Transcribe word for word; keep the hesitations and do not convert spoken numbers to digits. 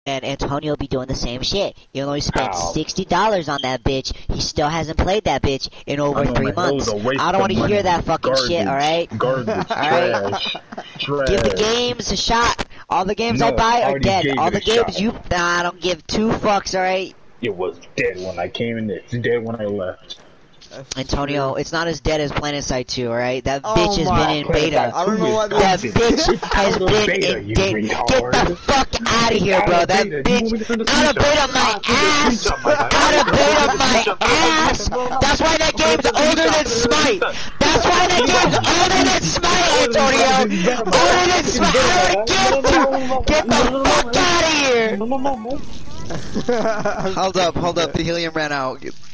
and Antonio be doing the same shit. Even though he spent Ow. sixty dollars on that bitch, he still hasn't played that bitch in over know, three man, that was months. a waste I don't want of to hear money. that fucking Garbage. shit, alright? Garbage, Alright? trash, trash. Give the games a shot. All the games No, I buy I are already dead. gave All it the a games shot. you... Nah, I don't give two fucks, alright? It was dead when I came in. It's dead when I left. That's Antonio, true. it's not as dead as Planet Side two, alright? That Oh bitch has my been in Planet beta. Side I don't know what That It's bitch has out of been beta, in you beta. Get retard. the fuck out of here, Out bro. of That beta. Do you want me bitch to send a out of screenshot? beta my I'll send a ass. screenshot, my guy. Out of beta I'll my send a screenshot. ass. That's why that game's older than Smite. That's why that game's older than Smite, Antonio. Older than Smite. I don't give two. Get the fuck out of here. No, no, no, no. Hold up, hold up. The helium ran out.